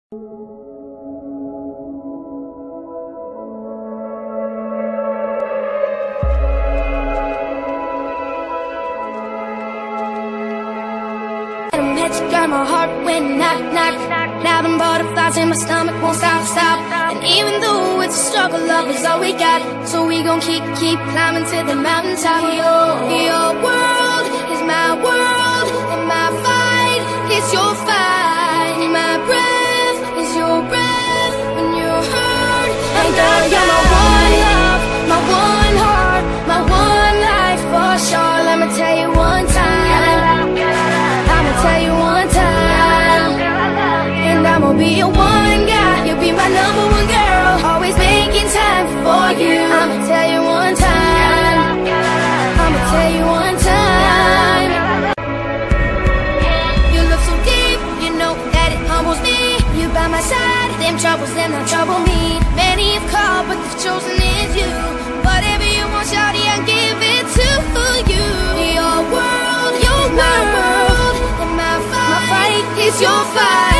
Girl, my heart went knock, knock. Now them butterflies in my stomach won't stop, stop. And even though it's a struggle, love is all we got. So we gon' keep climbing to the mountaintop. Your world is my world, and my fight is your fight. My breath is your breath when you're hurt. And girl, you're my one love, my one heart, my one life for sure. Let me tell you one time. Tell you one time, and I'ma be your one guy. You'll be my number one girl, always making time for you. I'ma tell you one time, I'ma tell you one time. You look so deep, you know that it humbles me. You by my side, them troubles, them not trouble me. Many have called, but the chosen is you. Whatever you want, shawty, I'll give it to you. Your world, your world. My fight is your fight.